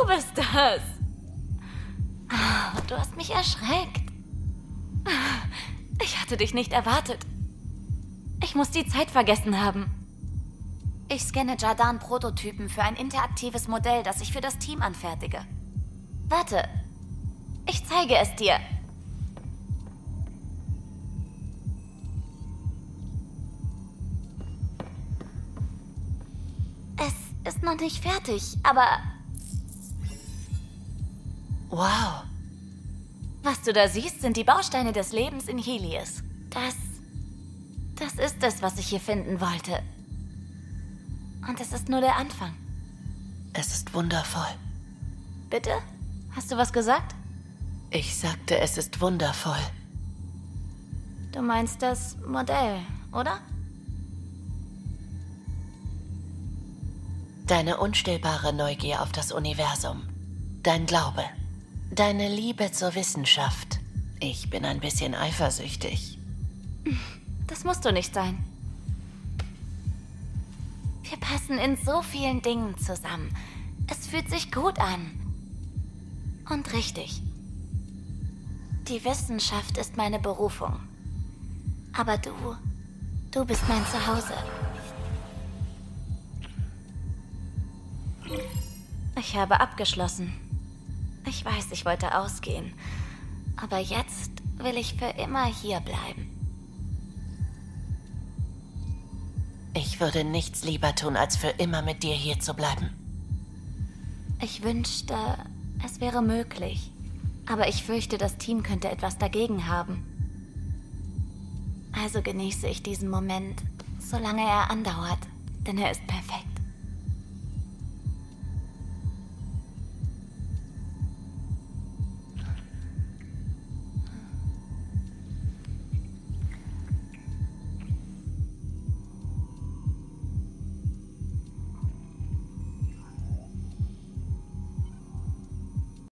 bist das. Du hast mich erschreckt. Ich hatte dich nicht erwartet. Ich muss die Zeit vergessen haben. Ich scanne Jardan-Prototypen für ein interaktives Modell, das ich für das Team anfertige. Warte. Ich zeige es dir. Es ist noch nicht fertig, aber... Wow. Was du da siehst, sind die Bausteine des Lebens in Helios. Das ist es, was ich hier finden wollte. Und es ist nur der Anfang. Es ist wundervoll. Bitte? Hast du was gesagt? Ich sagte, es ist wundervoll. Du meinst das Modell, oder? Deine unstillbare Neugier auf das Universum. Dein Glaube. Deine Liebe zur Wissenschaft. Ich bin ein bisschen eifersüchtig. Das musst du nicht sein. Wir passen in so vielen Dingen zusammen. Es fühlt sich gut an. Und richtig. Die Wissenschaft ist meine Berufung. Aber du bist mein Zuhause. Ich habe abgeschlossen. Ich weiß, ich wollte ausgehen. Aber jetzt will ich für immer hier bleiben. Ich würde nichts lieber tun, als für immer mit dir hier zu bleiben. Ich wünschte, es wäre möglich. Aber ich fürchte, das Team könnte etwas dagegen haben. Also genieße ich diesen Moment, solange er andauert. Denn er ist perfekt.